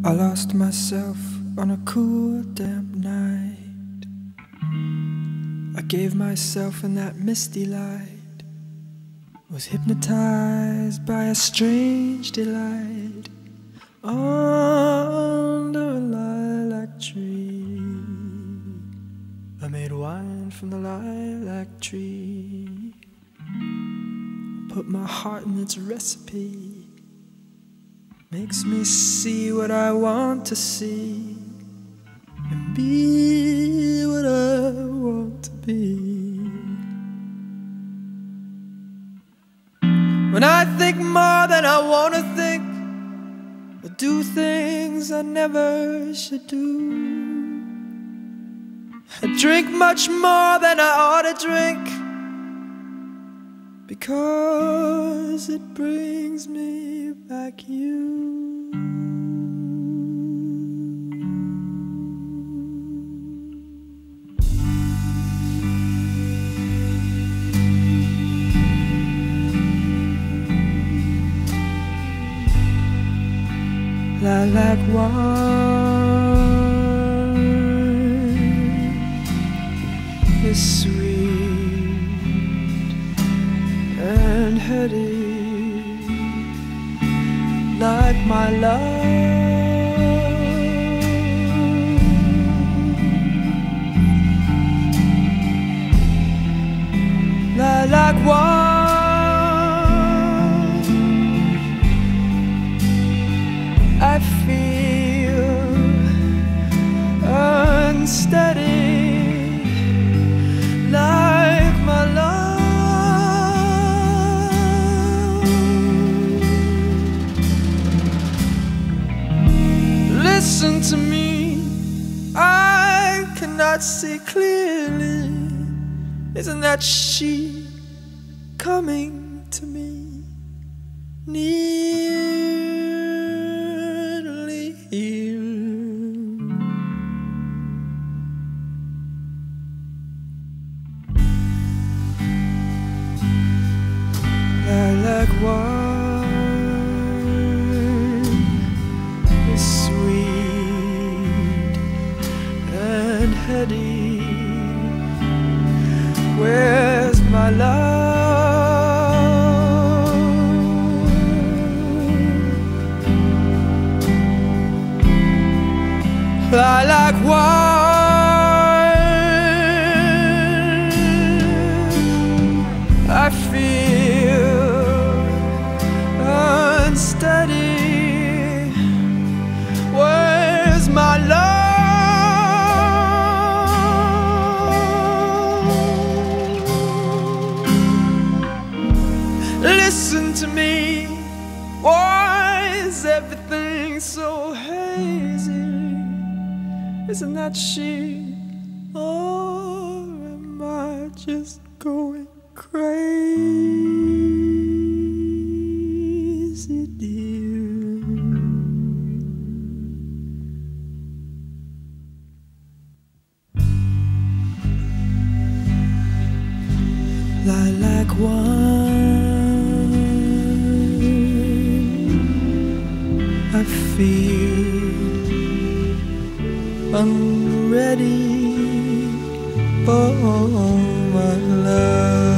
I lost myself on a cool, damp night. I gave myself in that misty light, was hypnotized by a strange delight under a lilac tree. I made wine from the lilac tree, put my heart in its recipe. Makes me see what I want to see and be what I want to be. When I think more than I want to think, I do things I never should do. I drink much more than I ought to drink, because it brings me back you. Lilac wine is sweet and heady, like my love. Lilac wine, I feel unsteady, like my love. Listen to me, I cannot see clearly. Isn't that she coming to me? Nearly here. Lilac wine is sweet and heady. Where's my love? Lilac wine, I feel unsteady. Where's my love? Listen to me, why is everything so hazy? Isn't that she? Or am I just going crazy, dear? Lilac wine, I feel I'm ready for my love.